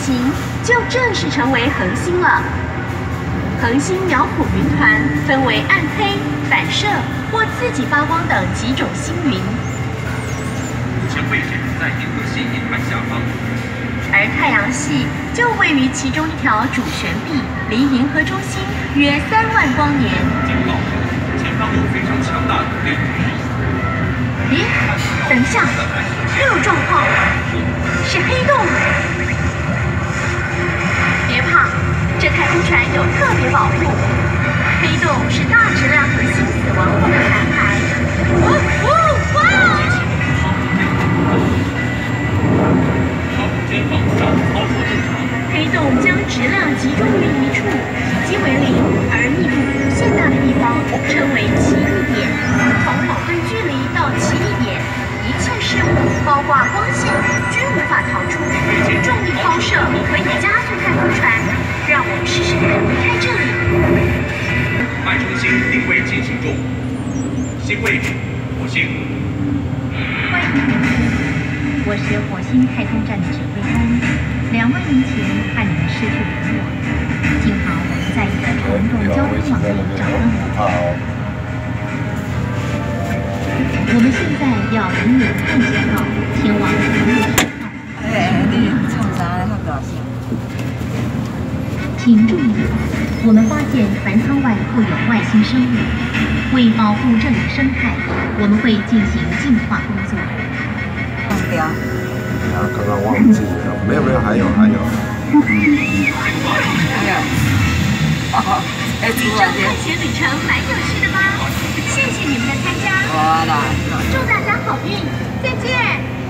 行，就正式成为恒星了。恒星苗圃云团分为暗黑、反射或自己发光等几种星云。 目前位置在银河系银盘下方， 而太阳系就位于其中一条主旋臂，离银河中心约3万光年。 警告，前方有非常强大的电流。 咦，等一下，又有状况，是黑洞。别怕，这太空船有特别保护。黑洞是大质量恒星死亡后的残骸。哇！ 肩膀上操作正常。 黑洞将质量集中于一处，体积为0，而密度无限大的地方称为奇异点。从某段距离到奇异点，一切事物，包括光线，均无法逃出。重力抛射可以加速太空船，让我们试试看离开这里。 脉冲星定位进行中，新位置火星。 欢迎回来，我是火星太空站的指挥官。2万年前和你们失去联络，幸好我们在一个传动交通网里找到你。我们现在要引领探险号前往人类10号。 你创啥咧？较高兴？ 请注意，我们发现船舱外附有外星生物。为保护这里的生态，我们会进行净化工作。 忘掉。 啊，刚刚忘记了，没有，还有。 还有。 这趟探险旅程蛮有趣的吧？谢谢你们的参加。 好啦。 祝大家好运，再见。